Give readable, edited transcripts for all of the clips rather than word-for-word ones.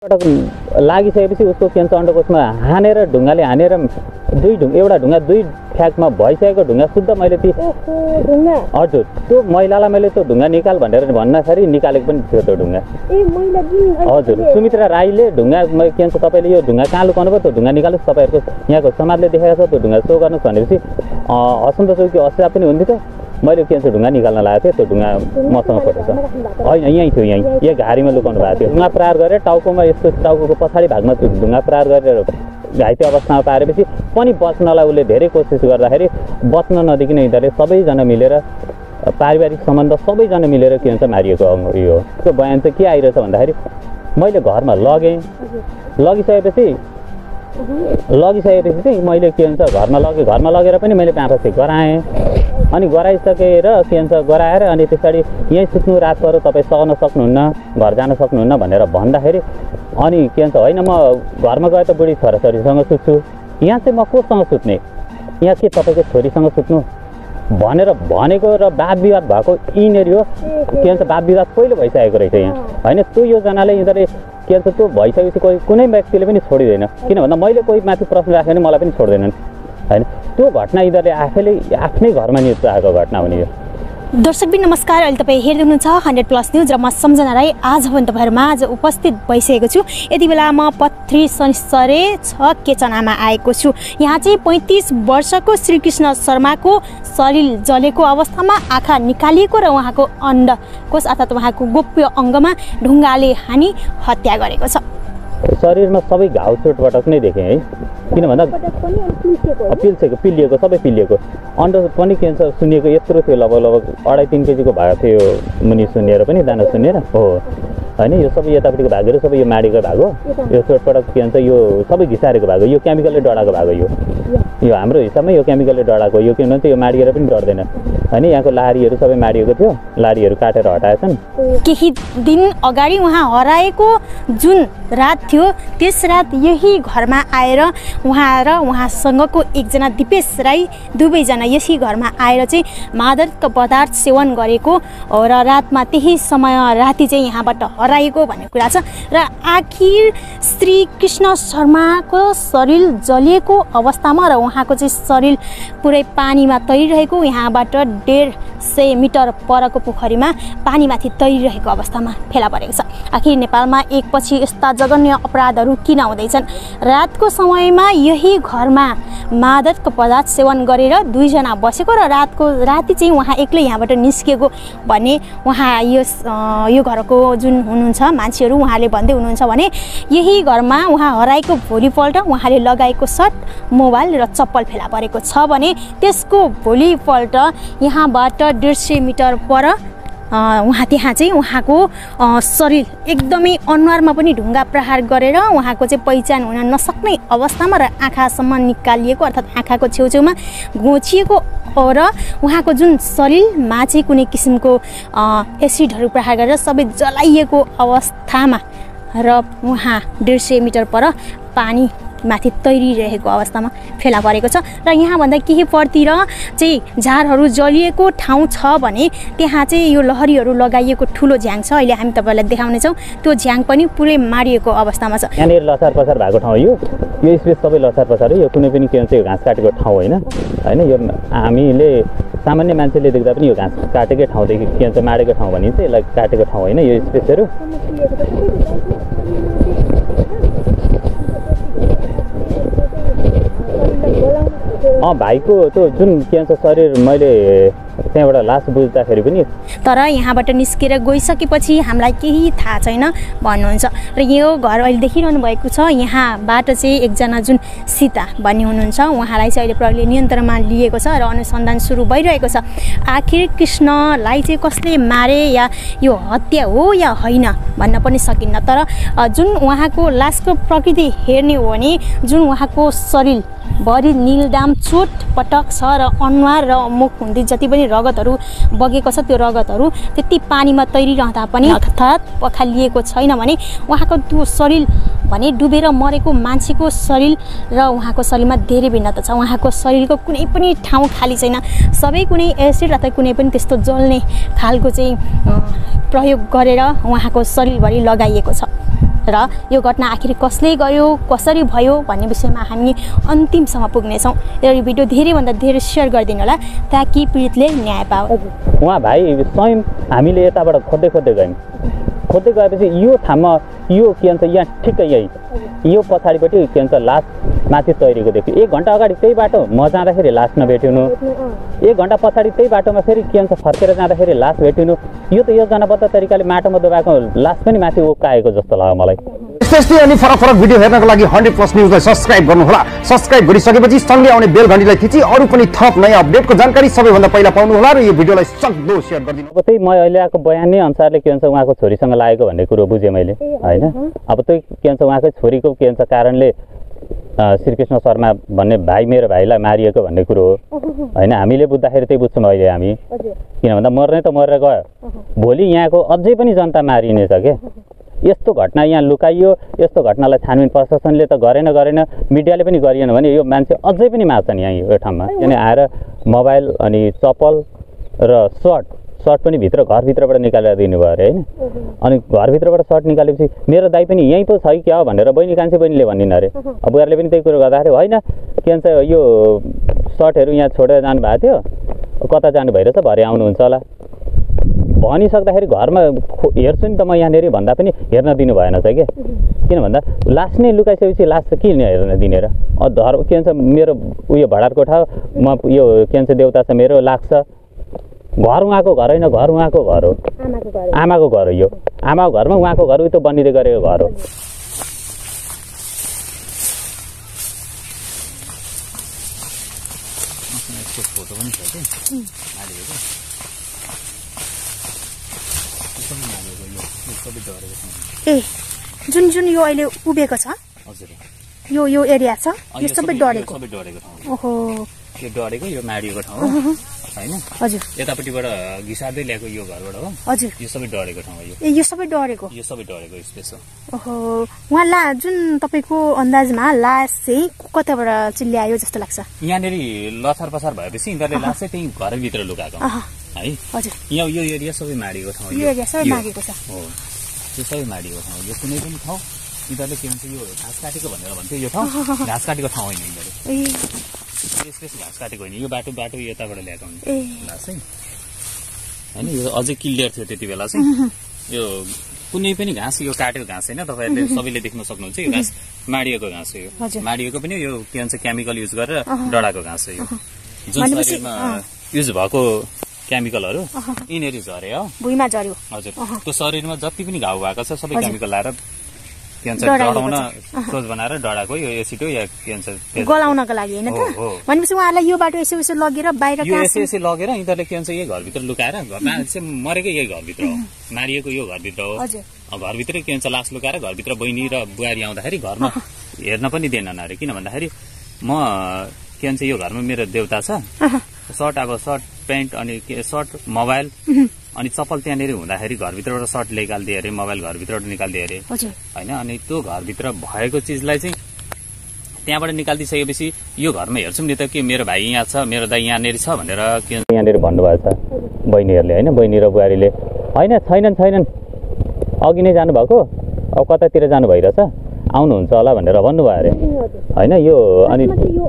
पटक लागिसकेपछि उसको क्यान्सर अन्डकोशमा हानेर ढुङ्गाले हानेर एउटा ढुङ्गा 2 ठ्याकमा भइसकेको ढुङ्गा शुद्ध मैले ती हजुर त्यो महिलालाई मैले त्यो ढुङ्गा निकाल भनेर भन्दाखेरि निकालेको पनि थियो त्यो ढुङ्गा हजुर सुमित्रा राईले ढुङ्गा क्यान्सर तपाईँले यो ढुङ्गा कहाँ लुकाउनु भयो त्यो ढुङ्गा निकाल्नुहोस् तपाईँहरूको यहाँको समाजले देखाएको छ त्यो ढुङ्गा सो गर्नुहोस् भनेपछि हसन्त चौकी अस्याप पनि हुन्थ्यो मैले क्यान्सर ढुङ्गा निकाल्न लागेको थिएँ त्यो ढुङ्गा मसँग फोटो छ होइन यहीँ थियो यहीँ घारीमा लुकाउनु भएको थियो ढुङ्गा प्रहार गरेर टाउकोमा यस्तो टाउको पछाडि भागमा त्यो ढुङ्गा प्रहार गरेर घाइते अवस्थामा पारेपछि पनि बच्नलाई उसले धेरै कोसिस गर्दाखेरि बच्न नदिकन यिनीहरूले सबैजना मिलेर पारिवारिक सम्बन्ध सबैजना मिलेर के भन्छ मारिएको यो त्यो बयान चाहिँ के आइरहेछ भन्दाखेरि मैले घरमा लगिसकेपछि चाहिँ मैले के भन्छ घरमा लगेर पनि मैले पाँपासे गराएँ अनि गराइसकेर के भन्छ गराएर अनि त्यसरी यहीँ सुत्नु रात पऱ्यो तपाईँ सक्न सक्नुहुन्न घर जान सक्नुहुन्न भनेर भन्दाखेरि अनि के भन्छ होइन म घरमा गए त बुढी छोराछोरीसँग सुत्छु यहाँ चाहिँ म कोसँग सुत्ने यहाँ के तपाईँको छोरीसँग सुत्नु भनेर भनेको र वाद विवाद भएको यिनीहरू हो के भन्छ वाद विवाद पहिलो भइसकेको रहेछ यहाँ होइन त्यो योजनाले यिनीहरूले के भन्छ त्यो भइसकेपछि कुनै व्यक्तिले पनि छोडिँदैन किन भन्दा मैले कोही माथि प्रश्न राखेँ भने मलाई पनि छोड्दैनन् हैन त्यो घटना यिनीहरूले आफ्नै घरमा निस्केको घटना हुने हो दर्शकबिन नमस्कार अहिले तपाईँ हेर्दै हुनुहुन्छ 100+ न्यूज र म सम्झना राई आज पनि तपाईँहरूमा आज उपस्थित भइसकेको छु यति बेला म पत्री सनिसरे 6 केचनामा आएको छु यहाँ चाहिँ 35 वर्षको श्रीकृष्ण शर्माको शरीर जलेको अवस्थामा आँखा निकालिएको र उहाँको अण्डकोश अर्थात् उहाँको गोप्य अङ्गमा ढुङ्गाले हानी हत्या गरेको छ शरीरमा सबै घाउ चोटपटक नै देखेँ है किन भन्दा पिलिएको सबै पिलिएको अन्डर पनि क्यान्सर सुनिएको यत्रो थियो लगभग 2.5-3 केजीको भएको थियो मुनि सुनेर पनि दाना सुनेर हो हैन यो सबै यतापट्टिको भागहरू सबै यो माडीको भाग हो यो चोटपटक के भन्छ यो सबै घिसारेको भाग हो यो केमिकलले डढाएको भाग हो यो हाम्रो हिसाबमा यो केमिकलले डढाएको यो किन भन्छ यो माडिएर पनि डढ्दैन हैन यहाँको लारीहरू सबै माडिएको थियो लारीहरू काटेर हटाएछन् केही दिन अगाडि उहाँ हराएको जुन रात थियो त्यस रात यही घरमा आएर उहाँ र उहाँसँगको एकजना दिपेश राई दुवैजना यही घरमा आएर चाहिँ मादक पदार्थ सेवन गरेको र रातमा त्यही समय राति चाहिँ यहाँबाट हराएको भन्ने कुरा छ र आखिर श्री कृष्ण शर्माको शरीर जलिएको अवस्थामा र उहाँको चाहिँ शरीर पुरै पानीमा तैरिरहेको यहाँबाट 150 मिटर परको पोखरीमा पानीमाथि तैरिरहेको अवस्थामा फेला परेको छ आखिर नेपालमा एकपछि यस्ता जघन्य अपराधहरू किन हुँदैछन् रातको समयमा यही घरमा मादक पदार्थ सेवन गरेर 2 जना बसेको र राति चाहिँ उहाँ एक्लै यहाँबाट निस्केको भन्ने उहाँ यो घरको जुन हुनुहुन्छ मान्छेहरू उहाँले भन्दै हुनुहुन्छ भने यही घरमा उहाँ हराएको भोलिपल्ट उहाँले लगाएको सर्ट मोबाइल र चप्पल फेला परेको छ भने त्यसको भोलिपल्ट यहाँबाट 150 मिटर पर त्यहाँ चाहिँ उहाँको शरीर एकदमै अनुहारमा पनि ढुङ्गा प्रहार गरेर उहाँको चाहिँ पहिचान हुन नसक्ने अवस्थामा र आँखासम्म निकालिएको अर्थात् आँखाको छेउछेउमा घोचिएको र उहाँको जुन शरीरमा चाहिँ कुनै किसिमको एसिडहरू प्रहार गरेर सबै जलाइएको अवस्थामा र उहाँ 150 मिटर पर पानी माथि तैरिरहेको अवस्थामा फेला परेको छ र यहाँभन्दा केही परतिर चाहिँ झारहरू जलिएको ठाउँ छ भने त्यहाँ चाहिँ यो लहरीहरू लगाइएको ठुलो झ्याङ छ अहिले हामी तपाईलाई देखाउनेछौँ त्यो झ्याङ पनि पुरै मारिएको अवस्थामा छ यहाँनिर लसार पसार भएको ठाउँ यो स्पेस सबै लसार पसार हो यो कुनै पनि के भन्छ यो घाँस काटेको ठाउँ होइन यो हामीले सामान्य मान्छेले देख्दा पनि यो घाँस काटेकै ठाउँदेखि के भन्छ माडेको ठाउँ भनिन्छ यसलाई काटेको ठाउँ होइन यो स्पेसहरू भाइको त्यो जुन के भन्छ शरीर मैले त्यहाँबाट लास बुझ्दाखेरि पनि तर यहाँबाट निस्केर गइसकेपछि हामीलाई केही थाहा छैन भन्नुहुन्छ र यो घर अहिले देखिरहनु भएको छ यहाँबाट चाहिँ एकजना जुन सीता भन्ने हुनुहुन्छ उहाँलाई चाहिँ अहिले प्रहरीले नियन्त्रणमा लिएको छ र अनुसन्धान सुरु भइरहेको छ आखिर कृष्णलाई चाहिँ कसले मारे या यो हत्या हो या होइन भन्न पनि सकिन्न तर जुन उहाँको लासको प्रकृति हेर्ने हो भने जुन उहाँको शरीर भरि नीलडाम चोट पटक छ र अनुहार र मुख हुँदै जति पनि रगतहरू बगेको छ त्यो रगतहरू त्यति पानीमा तैरिरहँदा पनि अर्थात् पखालिएको छैन भने उहाँको त्यो शरीर भने डुबेर मरेको मान्छेको शरीर र उहाँको शरीरमा धेरै भिन्नता छ उहाँको शरीरको कुनै पनि ठाउँ खाली छैन सबै कुनै एसिड अथवा कुनै पनि त्यस्तो जल्ने खालको चाहिँ प्रयोग गरेर उहाँको शरीरभरि लगाइएको छ र यो घटना आखिर कसले गर्यो कसरी भयो भन्ने विषयमा हामी अन्तिमसम्म पुग्नेछौँ। यो भिडियो धेरैभन्दा धेरै सेयर गरिदिनु होला ताकि पीडितले न्याय पाओस्। उहाँ भाइ स्वयं हामीले यताबाट खोज्दै गयौँ। खोज्दै गएपछि यो ठाउँमा यो के भन्छ यहाँ ठिक्कै यही यो पछाडिपट्टि के भन्छ लास माथि तैरेको देख्यो। 1 घन्टा अगाडि त्यही बाटो म जाँदाखेरि लास नभेटिनु, 1 घन्टा पछाडि त्यही बाटोमा फेरि के भन्छ फर्केर जाँदाखेरि लास भेटिनु। यो त योजनाबद्ध तरिकाले माटोमा दबाएको लास पनि माथि उकाएको जस्तो लाग्यो मलाई। यस्तै अनि फरक भिडियो हेर्नको लागि 100+ न्युजलाई सब्स्क्राइब गर्नुहोला। सब्स्क्राइब गरिसकेपछि सँगै आउने बेल घण्टीलाई थिची अरू पनि थप नयाँ अपडेटको जानकारी सबैभन्दा पहिला पाउनुहोला र यो भिडियोलाई सक्दो सेयर गरिदिनु। अब त्यही म अहिले आएको बयान नै अनुसारले के भन्छ उहाँको छोरीसँग लागेको भन्ने कुरो बुझेँ मैले हैन। अब त्यही के भन्छ उहाँकै छोरीको के भन्छ कारणले श्रीकृष्ण शर्मा भन्ने भाइ मेरो भाइलाई मारिएको भन्ने कुरो हो हैन। हामीले बुझ्दाखेरि त्यही बुझ्छौँ अहिले हामी, किन भन्दा मर्ने त मरेर गयो, भोलि यहाँको अझै पनि जनता मारिनेछ के। यस्तो घटना यहाँ लुकाइयो, यस्तो घटनालाई छानबिन प्रशासनले त गरेन, मिडियाले पनि गरिएन भने यो मान्छे अझै पनि मार्छन् यहाँ यो ठाउँमा। किन आएर मोबाइल अनि चप्पल र सर्ट पनि घरभित्रबाट निकालेर दिनुभयो अरे हैन। अनि घरभित्रबाट सर्ट निकालेपछि मेरो दाइ पनि यहीँ पो छ कि क्या भनेर कान्छी बहिनीले भनिन् अरे। अब बुहारीले पनि त्यही कुरो गर्दाखेरि होइन के भन्छ यो सर्टहरू यहाँ छोडेर जानुभएको थियो, कता जानु भइरहेछ, भरे आउनुहुन्छ होला भनिसक्दाखेरि घरमा हेर्छु नि त म यहाँनिर भन्दा पनि हेर्न दिनु भएन छ क्या। किन भन्दा लास नै लुकाइसकेपछि लास त किन हेर्न दिने र। धर्म के भन्छ मेरो उयो भडार कोठा म यो के भन्छ देउता छ मेरो लाग्छ, घर उहाँको घर होइन, घर उहाँको घर हो, आमाको घर हो। यो आमाको घरमा उहाँको घर उयो त बनिँदै गरेको घर हो। ए जुन यो अहिले उभिएको छ यो एरिया छ यो सबै डढेको ओहो यो डढेको यो माडिएको ठाउँ हैन। हजुर यतापट्टिबाट घिसार्दै ल्याएको यो घरबाट हो। हजुर यो सबै डढेको ठाउँ हो। यो सबै डढेको स्पेस हो। ओहो उहाँ जुन तपाईको अन्दाजमा लास चाहिँ कताबाट चाहिँ ल्यायो जस्तो लाग्छ? यहाँनिर लछार पछार भएपछि यिनीहरूले लास चाहिँ त्यही घरभित्र लुकाएको है। हजुर यहाँ यो एरिया सबै माडिएको ठाउँ, यो एरिया सबै माडिएको छ हो। यो सबै माडिएको ठाउँ, यो कुनै पनि ठाउँ यिनीहरूले के भन्छ यो घाँस काटेको भनेर भन्थ्यो। यो ठाउँ घाँस काटेको ठाउँ होइन, यिनीहरूले स्पेस घाँस काटेको होइन। यो बाटो यताबाट ल्याएको हुन्छ घाँस चाहिँ होइन। यो अझै क्लियर थियो त्यति बेला चाहिँ। यो कुनै पनि घाँस यो काटेको घाँस होइन, तपाईँहरूले सबैले देख्न सक्नुहुन्छ। यो घाँस माडिएको घाँस हो। यो माडिएको पनि यो के भन्छ केमिकल युज गरेर डढाएको घाँस हो। यो जुन शरीरमा युज भएको केमिकलहरू यिनीहरू झरे हो, भुइँमा झर्यो। हजुर त्यो शरीरमा जति पनि घाउ भएको छ सबै केमिकल लाएर के भन्छ डढाउन सोच बनाएर डढाएको यो एसिड हो या के भन्छ गलाउनको लागि हैन त। भनेपछि उहाँलाई यो बाटो यसो लगेर बाहिर यसो लगेर यिनीहरूले के भन्छ यही घरभित्र लुकाएर मान्छे मरेको यही घरभित्र हो, मारिएको यो घरभित्र हो। घरभित्रै के भन्छ लास लुकाएर घरभित्र बहिनी र बुहारी आउँदाखेरि घरमा हेर्न पनि दिएनन् अरे। किन भन्दाखेरि म के भन्छ यो घरमा मेरो देउता छ, सर्ट अब सर्ट प्यान्ट अनि सर्ट मोबाइल अनि चप्पल त्यहाँनिर हुँदाखेरि घरभित्रबाट सर्ट निकालिदिए अरे, मोबाइल घरभित्रबाट निकालिदिए अरे होइन। अनि त्यो घरभित्र भएको चिजलाई चाहिँ त्यहाँबाट निकालिदिइसकेपछि यो घरमा हेर्छौँ नि त कि मेरो भाइ यहाँ छ, मेरो दाइ यहाँनिर छ भनेर के यहाँनिर भन्नुभएको छ बहिनीहरूले होइन। बहिनी र बुहारीले होइन छैनन् अघि नै जानुभएको, अब कतातिर जानु भइरहेछ आउनुहुन्छ होला भनेर भन्नुभयो अरे होइन। यो अनि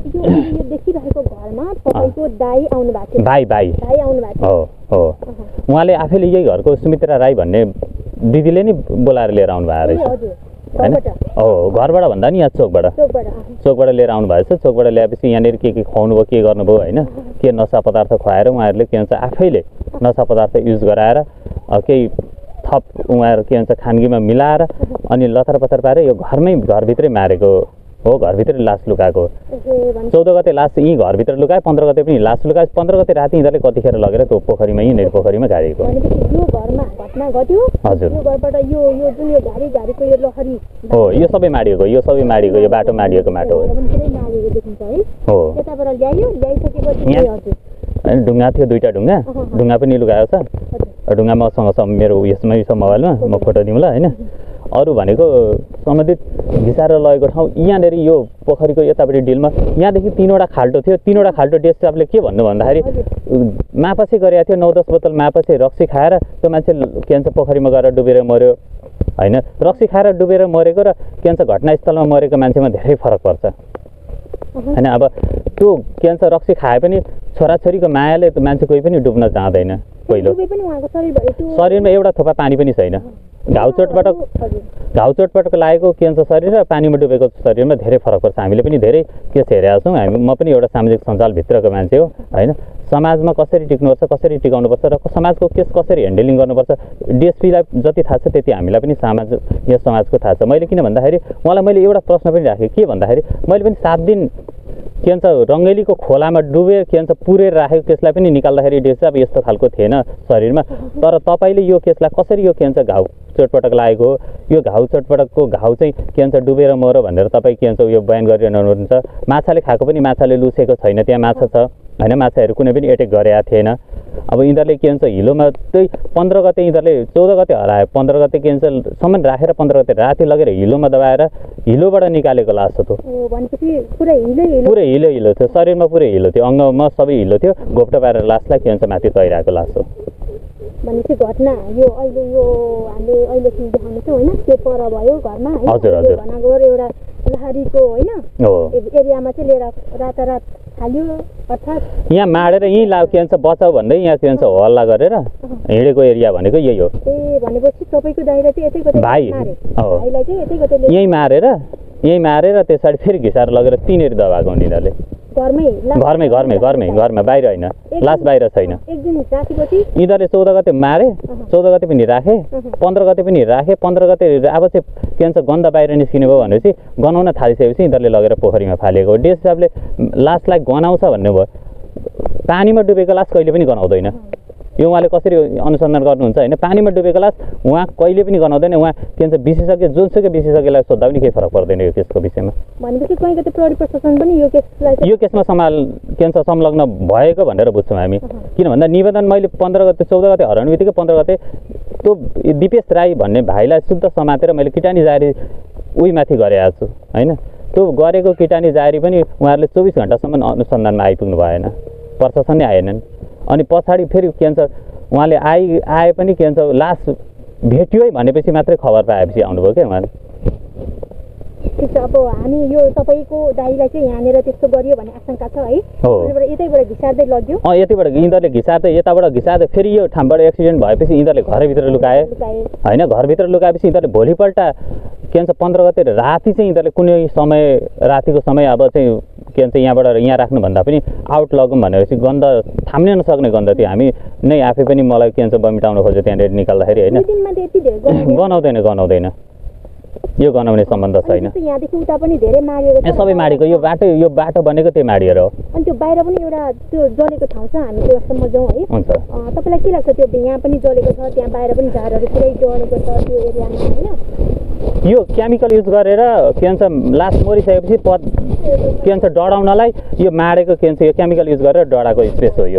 भाइ हो उहाँले आफैले यही घरको सुमित्रा राई भन्ने दिदीले नै बोलाएर लिएर आउनु भएको रहेछ होइन। हो घरबाट भन्दा नि यहाँ चोकबाट लिएर आउनु भएको छ। चोकबाट ल्याएपछि यहाँनिर के खुवाउनु भयो, के गर्नुभयो होइन, के नसा पदार्थ खुवाएर उहाँहरूले के भन्छ आफैले नसा पदार्थ युज गराएर केही थप उहाँहरू के भन्छ खानगीमा मिलाएर अनि लथर पथर पारेर यो घरभित्रै मारेको हो, घरभित्रै लास लुकाएको। 14 गते लास यहीँ घरभित्र लुकायो, 15 गते पनि लास लुकायो। 15 गते राति यिनीहरूले कतिखेर लगेर त्यो पोखरीमा यहीँनिर पोखरीमा गाडेको। हजुर हो यो सबै माडिएको, यो बाटो माडिएको माटो हो। होइन ढुङ्गा थियो, 2टा ढुङ्गा पनि लुकाएको छ। ढुङ्गा मसँग छ मेरो यसमै छ मोबाइलमा, म फोटो दिउँला होइन। अरू भनेको सम्बन्धित घिसारेर लगेको ठाउँ यहाँनिर यो पोखरीको यतापट्टि डिलमा यहाँदेखि 3वटा खाल्टो थियो। 3वटा खाल्टो डेस्टाफले के भन्नु भन्दाखेरि मापसे गरेको थियो, 9-10 बोतल मापसे रक्सी खाएर त्यो मान्छे के भन्छ पोखरीमा गएर डुबेर मर्यो होइन रक्सी खाएर डुबेर मरेको र क्यान्सर घटनास्थलमा मरेको मान्छेमा धेरै फरक पर्छ होइन अब त्यो क्यान्सर रक्सी खाए पनि छोराछोरीको मायाले मान्छे कोही पनि डुब्न चाहँदैन पहिलो शरीरमा एउटा थोपा पानी पनि छैन घाउ चोटपटक लागेको क्यान्सर शरीर र पानीमा डुबेको शरीरमा धेरै फरक पर्छ हामीले पनि धेरै केस हेरेका छौँ म पनि एउटा सामाजिक सञ्जालभित्रको मान्छे हो होइन समाजमा कसरी टिक्नुपर्छ कसरी टिकाउनुपर्छ र समाजको केस कसरी ह्यान्डलिङ गर्नुपर्छ डिएसपीलाई जति थाहा छ त्यति हामीलाई पनि यस समाजको थाहा छ मैले किन भन्दाखेरि उहाँलाई मैले एउटा प्रश्न पनि राखेँ के भन्दाखेरि मैले पनि 7 दिन क्यान्सर रङ्गेलीको खोलामा डुबे क्यान्सर पुरेर राखेको केसलाई पनि निकाल्दाखेरि डिएसपी अब यस्तो खालको थिएन शरीरमा तर तपाईँले यो केसलाई कसरी यो क्यान्सर घाउ चोटपटक लागेको हो यो घाउ चोटपटकको घाउ चाहिँ क्यान्सर डुबेर मरो भनेर तपाईँ क्यान्सर यो बयान गरिरहनु हुनुहुन्छ माछाले खाएको पनि माछाले लुसेको छैन त्यहाँ माछा छ होइन माछाहरू कुनै पनि एटेक गरेका थिएन अब यिनीहरूले क्यान्सर हिलोमा त्यही 15 गते यिनीहरूले 14 गते हरायो 15 गते क्यान्सरसम्म राखेर 15 गते राति लगेर हिलोमा दबाएर हिलोबाट निकालेको लास हो पुरै हिलो थियो शरीरमा पुरै हिलो थियो अङ्गमा सबै हिलो थियो घोप्टो पारेर लासलाई क्यान्सर माथि तैरहेको लास हो भनेपछि घटना यो हामीले अहिले देखाउनेछौँ होइन त्यो पर भयो घरमा हजुर घनागोर एउटा लहरीको होइन एरियामा चाहिँ लिएर रातारात हाल्यो अर्थात् यहाँ माडेर यहीँ क्यान्सर बचाऊ भन्दै यहाँ क्यान्सर हल्ला गरेर हिँडेको एरिया भनेको यही हो भनेपछि तपाईँको दाइले चाहिँ यतै गते भाइलाई चाहिँ यतै गते यहीँ मारेर त्यसरी फेरि घिसाएर लगेर तिनीहरू दबाएको उनीहरूले घरमै बाहिर होइन लास बाहिर छैन यिनीहरूले 14 गते मारे 14 गते पनि राखे 15 गते पनि राखे 15 गते अब चाहिँ क्यान्सर गन्ध बाहिर निस्किने भयो भनेपछि गनाउन थालिसकेपछि यिनीहरूले लगेर पोखरीमा फालेको डिएस साहबले लासलाई गनाउँछ भन्नुभयो पानीमा डुबेको लास कहिले पनि गनाउँदैन यो उहाँले कसरी अनुसन्धान गर्नुहुन्छ होइन पानीमा डुबेको लास उहाँ कहिले पनि गनाउँदैन उहाँ क्यान्सर विशेषज्ञ जुनसुकै विशेषज्ञलाई सोद्धा पनि केही फरक पर्दैन यो केसको विषयमा यो केसमा क्यान्सर संलग्न भएको भनेर बुझ्छौँ हामी किन भन्दा निवेदन मैले 14 गते हराउने बित्तिकै 15 गते त्यो दिपेश राई भन्ने भाइलाई शुद्ध समातेर मैले किटानी जारी उहीमाथि गरेको छु होइन त्यो गरेको किटानी जारी पनि उहाँहरूले 24 घण्टासम्म अनुसन्धानमा आइपुग्नु भएन प्रशासन नै आएनन् अनि पछाडि फेरि क्यान्सर उहाँले आए पनि क्यान्सर लास भेट्यो है भनेपछि मात्रै खबर पाएपछि आउनुभयो क्या उहाँले ठिक छ अब हामी यो तपाईँको दाइलाई चाहिँ यहाँनिर त्यस्तो गरियो भन्ने आशंका छ है यतैबाट घिसार्दै लग्यो यतैबाट यिनीहरूले घिसार्दै यताबाट घिसार्दै फेरि यो ठाउँबाट एक्सिडेन्ट भएपछि यिनीहरूले घरभित्र लुकाए होइन घरभित्र लुकाएपछि यिनीहरूले भोलिपल्ट क्यान्सर 15 गते राति चाहिँ यिनीहरूले कुनै समय रातिको समय अब चाहिँ क्यान्सर यहाँबाट यहाँ राख्नुभन्दा पनि आउट लगौँ भनेपछि गन्ध थाम्नै नसक्ने गन्ध थियो हामी नै आफै पनि मलाई क्यान्सर बमिटाउन खोज्यो त्यहाँनिर निकाल्दाखेरि होइन गनाउँदैन यो गनाउने सम्बन्ध छैन सबै माडीको यो बाटो बनेको त्यही माडीहरू हो अनि त्यो बाहिर पनि एउटा त्यो जलेको ठाउँ छ हामी त्यो सम्झौँ है हुन्छ तपाईँलाई के लाग्छ त्यो यहाँ पनि जलेको छ त्यहाँ बाहिर पनि झारहरू पुरै जलेको छ त्यो एरियामा होइन यो केमिकल युज गरेर क्यान्सर लास मरिसकेपछि क्यान्सर डढाउनलाई यो माडेको क्यान्सर यो केमिकल युज गरेर डढाएको स्पेस हो यो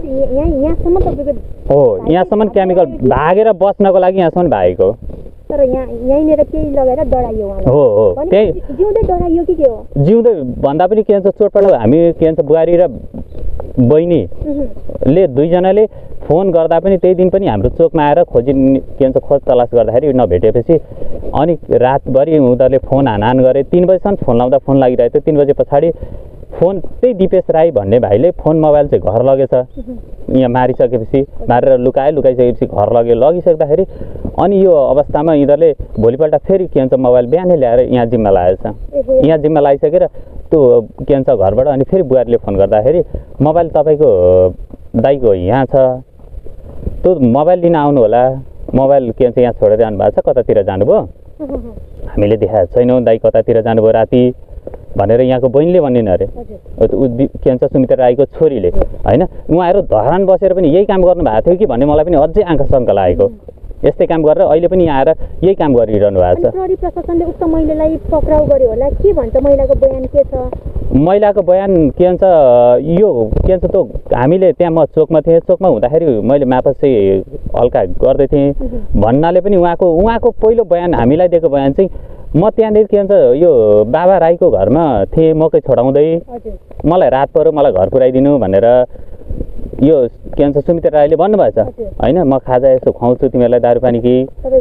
यहाँसम्म केमिकल भागेर बच्नको लागि यहाँसम्म भागेको तर यहीँनिर केही लगाएर डढाइयो हो त्यही जिउँदै डढाइयो कि के हो जिउँदै भन्दा पनि क्यान्सर चोटपटक हामी क्यान्सर बुहारी र बहिनीले दुईजनाले फोन गर्दा पनि त्यही दिन पनि हाम्रो चोकमा आएर क्यान्सर खोज तलास गर्दाखेरि नभेटेपछि अनि रातभरि उनीहरूले फोन हानहान गरे 3 बजीसम्म फोन लाउँदा फोन लागिरहेको थियो 3 बजे पछाडि फोन त्यही दिपेश राई भन्ने भाइले फोन मोबाइल चाहिँ घर लगेछ यहाँ मारिसकेपछि मारेर लुकाइसकेपछि घर लगिसक्दाखेरि अनि यो अवस्थामा यिनीहरूले भोलिपल्ट फेरि क्यान्सर मोबाइल बिहानै ल्याएर यहाँ जिम्मा लगाएछ यहाँ जिम्मा लगाइसकेर त्यो क्यान्सर घरबाट अनि फेरि बुहारीले फोन गर्दाखेरि मोबाइल तपाईँको दाइको यहाँ छ त्यो मोबाइल लिन आउनु होला मोबाइल क्यान्सर यहाँ छोडेर जानु भएको छ कतातिर जानुभयो हामीले देखाएको छैनौँ दाइ कतातिर जानुभयो राति भनेर यहाँको बहिनीले भनिन् अरे क्यान्सर सुमित्रा राईको छोरीले होइन उहाँहरू धरान बसेर पनि यही काम गर्नु भएको थियो कि भन्ने मलाई पनि अझै आँखा शङ्का लागेको यस्तै काम गरेर अहिले पनि यहाँ आएर यही काम गरिरहनु भएको छ प्रहरी प्रशासनले उक्त महिलालाई पक्राउ गर्यो होला के भन्छ महिलाको बयान के छ महिलाको बयान के भन्छ यो के भन्छ त हामीले त्यहाँ म चोकमा थिएँ चोकमा हुँदाखेरि मैले मापस चाहिँ हल्का गर्दै थिएँ भन्नाले पनि उहाँको पहिलो बयान हामीलाई दिएको बयान चाहिँ म त्यहाँनिर के भन्छ यो बाबा राईको घरमा थिएँ मकै छोडाउँदै मलाई रात पऱ्यो मलाई घर पुऱ्याइदिनु भनेर यो के भन्छ सुमित्रा राईले भन्नुभएछ होइन, म खाजा यसो खुवाउँछु तिमीहरूलाई दारू पानी कि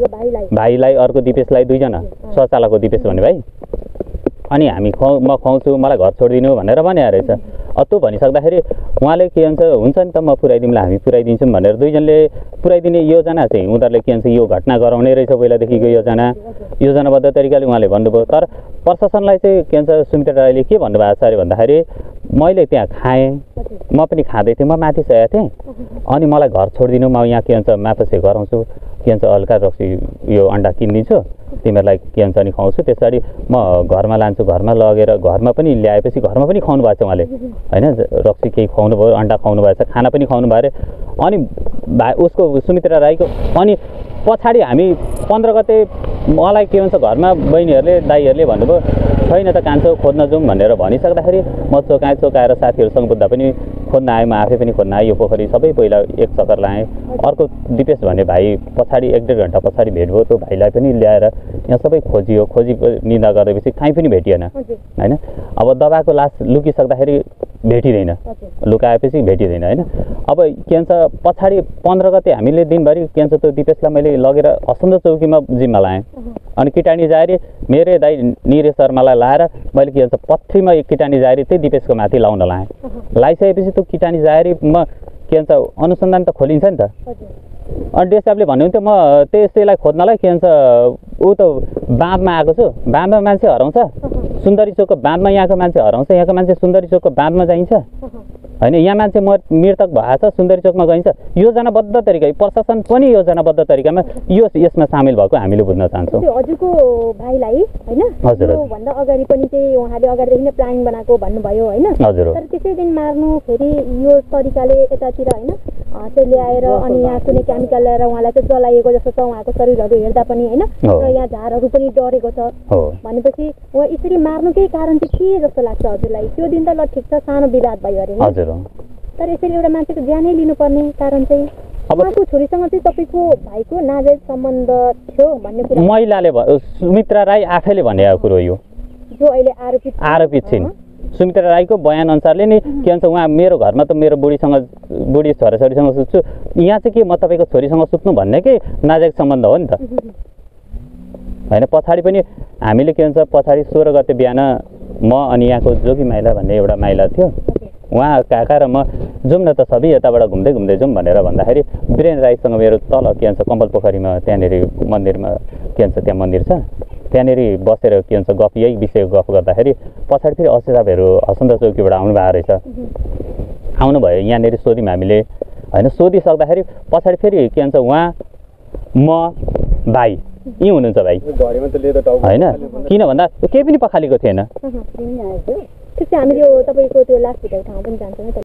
भाइलाई अर्को दिपेशलाई, दुईजना शौचालयको दिपेश भन्ने भाइ, अनि हामी म खुवाउँछु मलाई घर छोडिदिनु भनेर भने रहेछ। त्यो भनिसक्दाखेरि उहाँले के भन्छ हुन्छ नि त म पुऱ्याइदिउँला हामी पुऱ्याइदिन्छौँ भनेर दुईजनाले पुऱ्याइदिने योजना चाहिँ उनीहरूले के भन्छ यो घटना गराउने रहेछ पहिलादेखिको योजनाबद्ध तरिकाले उहाँले भन्नुभयो। तर प्रशासनलाई चाहिँ के भन्छ सुमित्रा राईले के भन्नुभएको छ अरे भन्दाखेरि मैले त्यहाँ खाएँ, म पनि खाँदै थिएँ, म माथि सकेको थिएँ, अनि मलाई घर छोडिदिनु, म यहाँ के भन्छ मापसे गराउँछु, के भन्छ हल्का रक्सी यो अन्डा किनिदिन्छु तिमीहरूलाई के भन्छ नि खुवाउँछु, त्यस पछाडि म घरमा लान्छु, घरमा लगेर घरमा पनि ल्याएपछि घरमा पनि खुवाउनु भएको छ उहाँले होइन, रक्सी केही खुवाउनु भयो, अन्डा खुवाउनु भएको छ, खाना पनि खुवाउनु भयो अरे। अनि उसको सुमित्रा राईको अनि पछाडि हामी 15 गते मलाई के भन्छ घरमा बहिनीहरूले दाइहरूले भन्नुभयो छैन त कान्छो खोज्न जाउँ भनेर भनिसक्दाखेरि म चोकाएर साथीहरूसँग बुझ्दा पनि खोज्न आएँ, म आफै पनि खोज्न आएँ, यो पोखरी सबै पहिला एक चक्कर लाएँ। अर्को दिपेश भन्ने भाइ पछाडि 1-1.5 घन्टा पछाडि भेट भयो, त्यो भाइलाई पनि ल्याएर यहाँ सबै खोजियो, निन्दा गरेपछि कहीँ पनि भेटिएन होइन। अब दबाको लास लुकिसक्दाखेरि भेटिँदैन, लुकाएपछि भेटिँदैन होइन। अब के भन्छ पछाडि 15 गते हामीले दिनभरि के भन्छ त्यो दिपेशलाई मैले लगेर हसन्द चौकीमा जिम्मा लाएँ, अनि किटानी जारी मेरो दाइ निरे शर्मालाई लाएर मैले के भन्छ पथरीमा एक किटानी जारी त्यही दिपेशको माथि लाउन लाएँ। लाइसकेपछि त्यो किटानी जारीमा के भन्छ अनुसन्धान त खोलिन्छ नि त। अनि डेसाबले भन्नुहुन्थ्यो म त्यसैलाई खोज्नलाई के भन्छ ऊ त बाँधमा आएको छु, बाँधमा मान्छे हराउँछ, सुन्दरी चोकको बाँधमा यहाँको मान्छे हराउँछ, यहाँको मान्छे सुन्दरी चोकको बाँधमा जाइन्छ होइन, यहाँ मान्छे मृतक भएको छ सुन्दरी चोकमा गइन्छ। योजनाबद्ध तरिका प्रशासन पनि योजनाबद्ध तरिकामा यसमा सामेल भएको हामीले बुझ्न चाहन्छौँ। हजुरको भाइलाई होइन भन्दा अगाडि पनि चाहिँ उहाँले अगाडिदेखि नै प्लानिङ बनाएको भन्नुभयो होइन, हजुर। तर त्यसै दिन मार्नु फेरि यो तरिकाले यतातिर होइन चाहिँ ल्याएर अनि यहाँ कुनै केमिकल ल्याएर उहाँलाई चाहिँ जलाइएको जस्तो छ, उहाँको शरीरहरू हेर्दा पनि होइन, र यहाँ झारहरू पनि डरेको छ भनेपछि उहाँ यसरी मार्नुकै कारण चाहिँ के जस्तो लाग्छ हजुरलाई? त्यो दिन त ल ठिक छ सानो विवाद भयो अरे हजुर, तर यसरी एउटा मान्छेको ज्यानै लिनुपर्ने कारण चाहिँ उहाँको छोरीसँग चाहिँ तपाईँको भाइको नाजायज सम्बन्ध थियो भन्ने कुरा महिलाले सुमित्रा राई आफैले भनेको कुरो यो, जो अहिले आरोपित छिन्। सुमित्रा राईको बयान अनुसारले नि के भन्छ उहाँ मेरो घरमा त मेरो बुढी छोराछोरीसँग सुत्छु, यहाँ चाहिँ के म तपाईँको छोरीसँग सुत्नु भन्नेकै नाजायज सम्बन्ध हो नि त होइन। पछाडि पनि हामीले के भन्छ पछाडि 16 गते बिहान म अनि यहाँको जोगी माइला भन्ने एउटा माइला थियो, उहाँ काका र म जाउँ न त सबै यताबाट घुम्दै जाउँ भनेर भन्दाखेरि वीरेन्द्र राईसँग मेरो तल के भन्छ कम्पल पोखरीमा त्यहाँनिर मन्दिरमा के भन्छ त्यहाँ मन्दिर छ, त्यहाँनिर बसेर के भन्छ गफ यही विषयको गफ गर्दाखेरि पछाडि फेरि असिताबहरू हसन्द चौकीबाट आउनु भएको रहेछ, आउनुभयो यहाँनिर सोध्यौँ हामीले होइन। सोधिसक्दाखेरि पछाडि फेरि के भन्छ उहाँ म भाइ यहीँ हुनुहुन्छ भाइ होइन, किन भन्दा केही पनि पखालेको थिएन। ठिक छ, हामीले यो तपाईँको त्यो लास्ट भिडियो ठाउँ पनि जान्छौँ।